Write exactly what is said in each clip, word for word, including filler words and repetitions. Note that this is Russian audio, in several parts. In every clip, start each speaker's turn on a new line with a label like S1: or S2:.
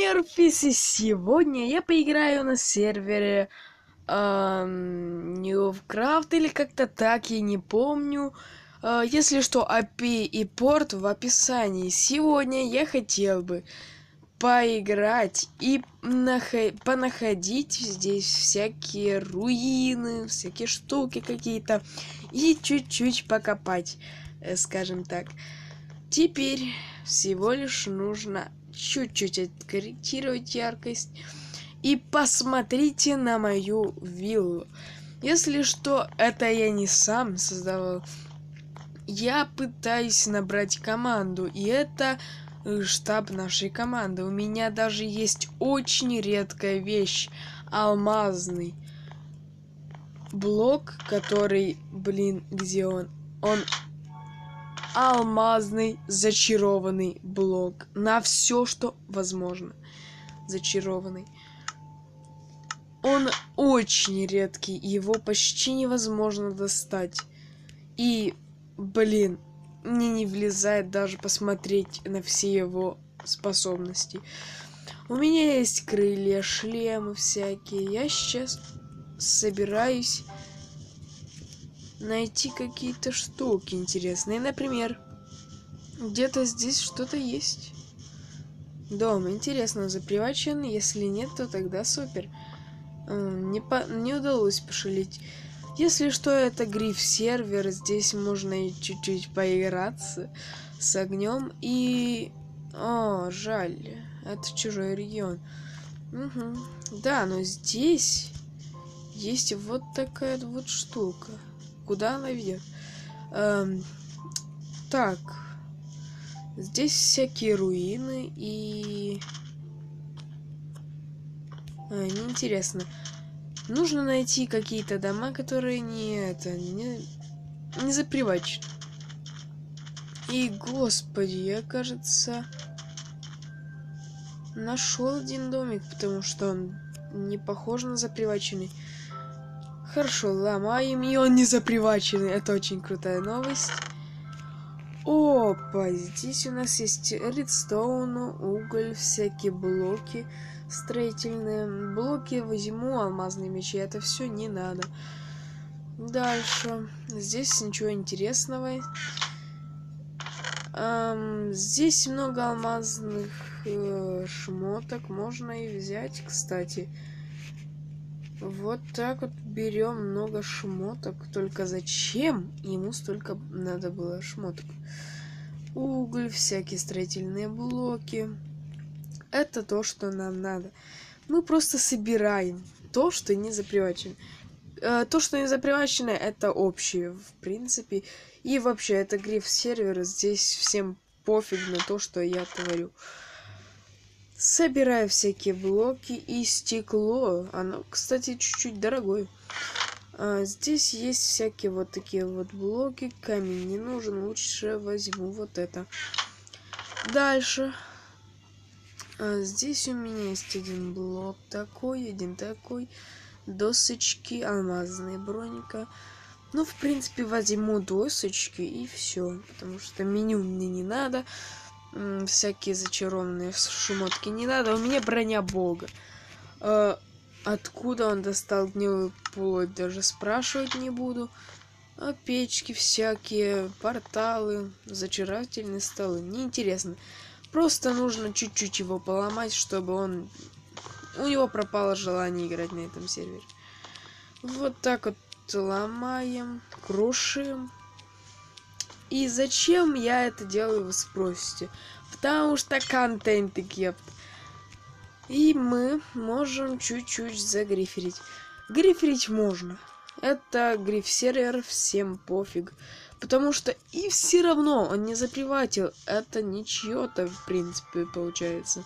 S1: Мерфис, и сегодня я поиграю на сервере эм, Newcraft или как-то так, я не помню. Э, если что, эй пи и порт в описании. Сегодня я хотел бы поиграть и нахо- понаходить здесь всякие руины, всякие штуки какие-то и чуть-чуть покопать, э, скажем так. Теперь всего лишь нужно чуть-чуть откорректировать яркость. И посмотрите на мою виллу. Если что, это я не сам создавал. Я пытаюсь набрать команду, и это штаб нашей команды. У меня даже есть очень редкая вещь. Алмазный блок, который, блин, где он? Он алмазный зачарованный блок. На все, что возможно. Зачарованный. Он очень редкий, его почти невозможно достать. И, блин, мне не влезает даже посмотреть на все его способности. У меня есть крылья, шлемы всякие. Я сейчас собираюсь найти какие-то штуки интересные. Например, где-то здесь что-то есть. Дом, интересно, запривачен? Если нет, то тогда супер. Не, по... не удалось пошалить. Если что, это гриф сервер. Здесь можно и чуть-чуть поиграться с огнем. И... О, жаль. Это чужой регион. Угу. Да, но здесь есть вот такая вот штука. Куда она ведет? Эм... Так. Здесь всякие руины и... А, неинтересно. Нужно найти какие-то дома, которые не это, не, не запривачены. И, господи, я, кажется, нашел один домик, потому что он не похож на заприваченный. Хорошо, ломаем, и он не заприваченный. Это очень крутая новость. Опа, здесь у нас есть редстоун, уголь, всякие блоки строительные. Блоки возьму, алмазные мечи, это все не надо. Дальше. Здесь ничего интересного. Эм, здесь много алмазных э, шмоток. Можно и взять, кстати. Вот так вот берем много шмоток. Только зачем ему столько надо было шмоток? Уголь, всякие строительные блоки. Это то, что нам надо. Мы просто собираем то, что не запривачено. То, что не запривачено, это общее, в принципе. И вообще, это гриф сервера. Здесь всем пофиг на то, что я творю. Собираю всякие блоки и стекло. Оно, кстати, чуть-чуть дорогое. А, здесь есть всякие вот такие вот блоки. Камень не нужен. Лучше возьму вот это. Дальше. А, здесь у меня есть один блок такой, один такой. Досочки, алмазная броника. Ну, в принципе, возьму досочки и все. Потому что меню мне не надо. М, всякие зачарованные шмотки не надо. У меня броня бога. А, откуда он достал гнилую плоть, даже спрашивать не буду. А печки всякие, порталы, зачарательные столы. Неинтересно. Просто нужно чуть-чуть его поломать, чтобы он... У него пропало желание играть на этом сервере. Вот так вот ломаем, крушим. И зачем я это делаю, вы спросите? Потому что контент гепт. И мы можем чуть-чуть загриферить. Гриферить можно. Это гриф сервер, всем пофиг. Потому что и все равно он не заприватил. Это не чье-то, в принципе, получается.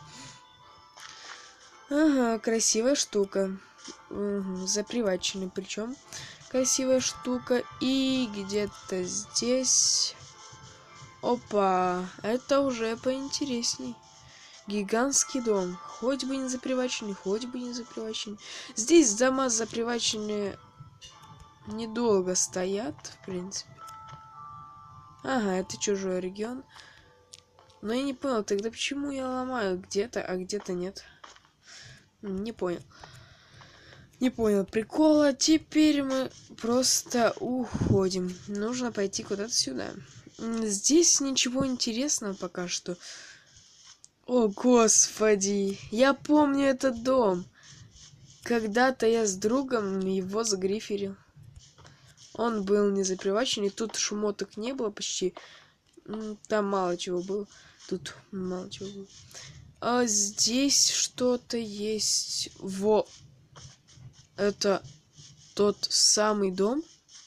S1: Ага, красивая штука. Угу, заприваченный причем. Красивая штука. И где-то здесь... Опа, это уже поинтересней. Гигантский дом. Хоть бы не заприваченный, хоть бы не заприваченный. Здесь дома заприваченные недолго стоят, в принципе. Ага, это чужой регион. Но я не понял, тогда почему я ломаю где-то, а где-то нет? Не понял. Не понял прикола. Теперь мы просто уходим. Нужно пойти куда-то сюда. Здесь ничего интересного пока что. О, господи. Я помню этот дом. Когда-то я с другом его загриферил. Он был не запривачен, и тут шумоток не было почти. Там мало чего было. Тут мало чего было. А здесь что-то есть. Во. Это тот самый дом?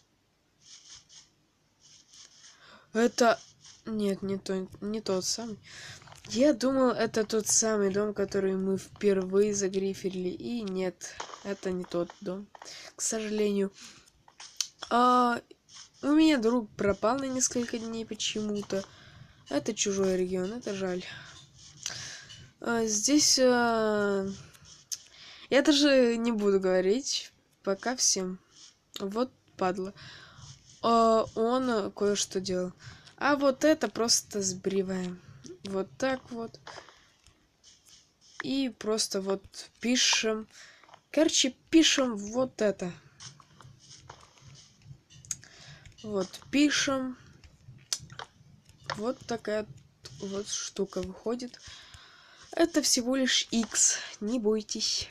S1: Это... Нет, не, то, не тот самый. Я думал, это тот самый дом, который мы впервые загриферили. И нет, это не тот дом. К сожалению. А, у меня друг пропал на несколько дней почему-то. Это чужой регион, это жаль. А, здесь... А... Я даже не буду говорить. Пока всем. Вот падла. А, он кое-что делал. А вот это просто сбриваем. Вот так вот. И просто вот пишем. Короче, пишем вот это. Вот пишем. Вот такая вот штука выходит. Это всего лишь X. Не бойтесь.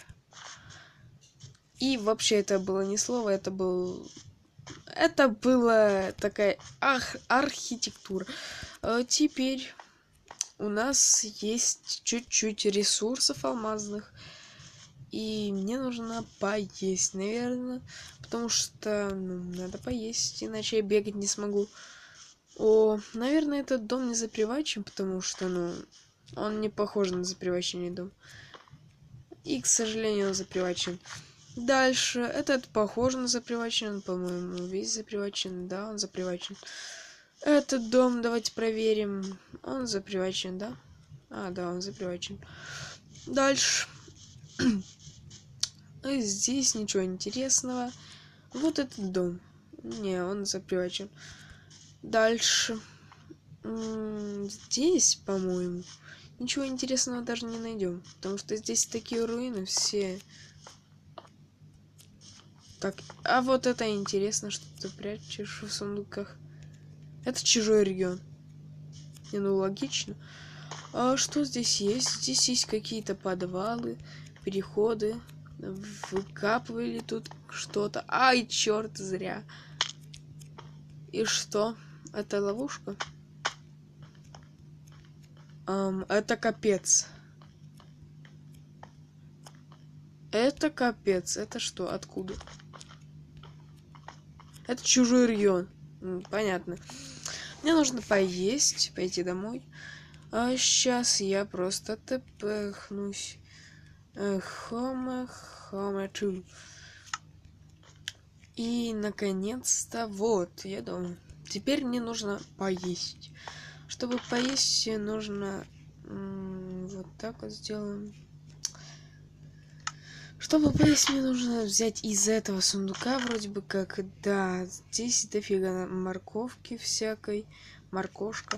S1: И вообще это было не слово, это был... Это была такая ах, архитектура. А теперь у нас есть чуть-чуть ресурсов алмазных. И мне нужно поесть, наверное. Потому что ну, надо поесть, иначе я бегать не смогу. О, наверное, этот дом не запривачен, потому что, ну, он не похож на заприваченный дом. И, к сожалению, он запривачен. Дальше. Этот похож на запривачен, по-моему, весь запривачен. Да, он запривачен. Этот дом, давайте проверим. Он запривачен, да? А, да, он запривачен. Дальше. Здесь ничего интересного. Вот этот дом. Не, он запривачен. Дальше. Здесь, по-моему, ничего интересного даже не найдем. Потому что здесь такие руины все... Так, а вот это интересно, что ты прячешь в сундуках. Это чужой регион. Не, ну логично. А что здесь есть? Здесь есть какие-то подвалы, переходы. Выкапывали тут что-то. Ай, черт, зря. И что? Это ловушка? Эм, это капец. Это капец. Это что? Откуда? Это чужой регион. Понятно. Мне нужно поесть, пойти домой. А сейчас я просто тпхнусь. Хома, хома, чу. И, наконец-то, вот, я дома. Теперь мне нужно поесть. Чтобы поесть, нужно... Вот так вот сделаем. Чтобы поесть, мне нужно взять из этого сундука, вроде бы как, да, здесь дофига морковки всякой, моркошка.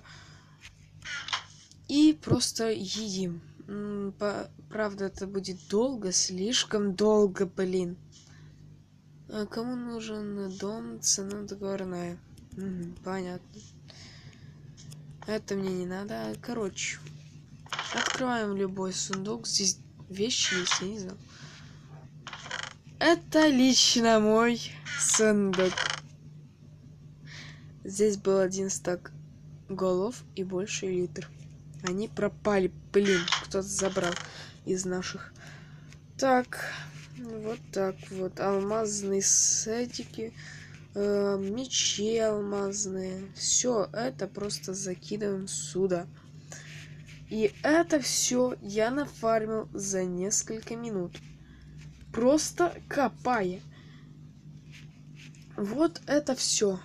S1: И просто едим. По... Правда, это будет долго, слишком долго, блин. А кому нужен дом, цена договорная? Угу, понятно. Это мне не надо. Короче, открываем любой сундук. Здесь вещи есть, я не знаю. Это лично мой сундук. Здесь был один стак голов и больше литр. Они пропали, блин, кто-то забрал из наших. Так, вот так вот. Алмазные сетики, э, мечи алмазные. Все это просто закидываем сюда. И это все я нафармил за несколько минут. Просто копая. Вот это все.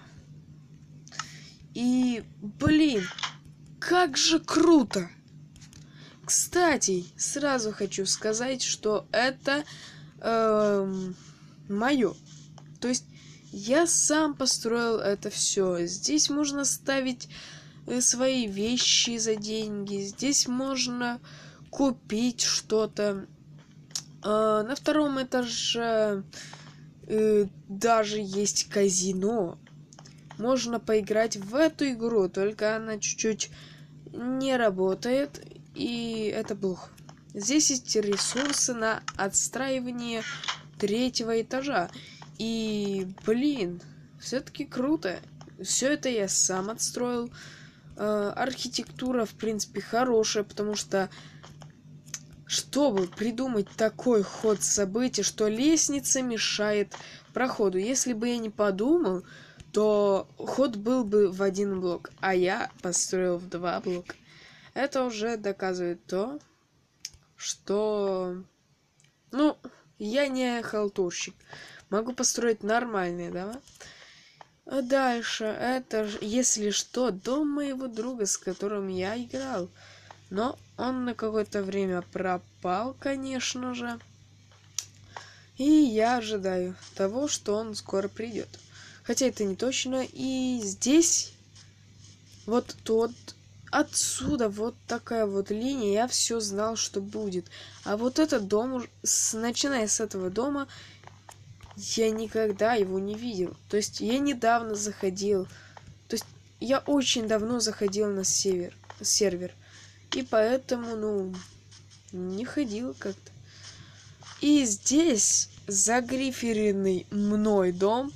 S1: И, блин, как же круто! Кстати, сразу хочу сказать, что это эм, мое. То есть я сам построил это все. Здесь можно ставить свои вещи за деньги. Здесь можно купить что-то. А, на втором этаже э, даже есть казино. Можно поиграть в эту игру, только она чуть-чуть не работает, и это плохо. Здесь есть ресурсы на отстраивание третьего этажа. И, блин, все-таки круто. Все это я сам отстроил. Э, архитектура, в принципе, хорошая, потому что, чтобы придумать такой ход событий, что лестница мешает проходу. Если бы я не подумал, то ход был бы в один блок, а я построил в два блока. Это уже доказывает то, что, ну, я не халтурщик. Могу построить нормальные дома. А дальше, это же, если что, дом моего друга, с которым я играл. Но он на какое-то время пропал, конечно же. И я ожидаю того, что он скоро придет. Хотя это не точно. И здесь вот тот... Отсюда вот такая вот линия, я все знал, что будет. А вот этот дом, с, начиная с этого дома, я никогда его не видел. То есть я недавно заходил. То есть я очень давно заходил на сервер. сервер. И поэтому, ну, не ходил как-то. И здесь загриференный мной дом.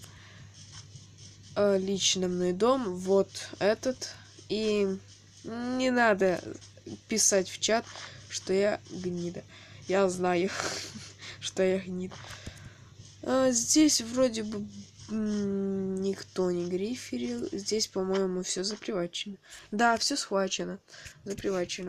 S1: Э, лично мной дом. Вот этот. И... Не надо писать в чат, что я гнида. Я знаю, что я гнида. А здесь вроде бы никто не гриферил. Здесь, по-моему, все запривачено. Да, все схвачено. Запривачено.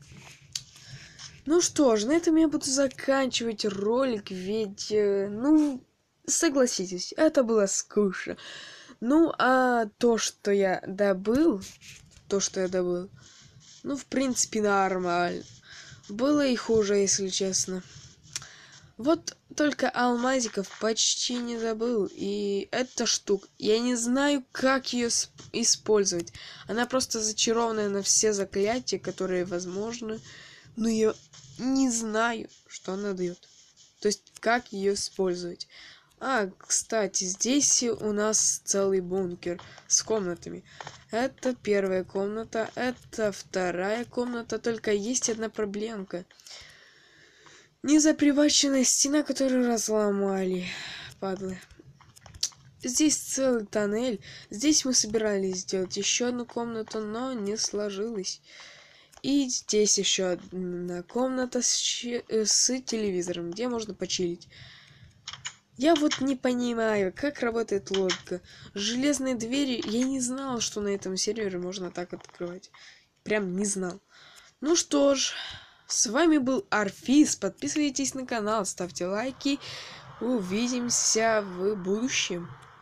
S1: Ну что ж, на этом я буду заканчивать ролик, ведь, ну, согласитесь, это было скучно. Ну, а то, что я добыл... То, что я добыл. Ну, в принципе, нормально. Было и хуже, если честно. Вот только алмазиков почти не забыл. И эта штука, я не знаю, как ее использовать. Она просто зачарованная на все заклятия, которые возможны. Но я не знаю, что она дает. То есть, как ее использовать. А, кстати, здесь у нас целый бункер с комнатами. Это первая комната, это вторая комната, только есть одна проблемка. Незаприваченная стена, которую разломали, падлы. Здесь целый тоннель. Здесь мы собирались сделать еще одну комнату, но не сложилось. И здесь еще одна комната с, с телевизором, где можно почилить. Я вот не понимаю, как работает логика. Железные двери, я не знал, что на этом сервере можно так открывать. Прям не знал. Ну что ж, с вами был Арфис. Подписывайтесь на канал, ставьте лайки. Увидимся в будущем.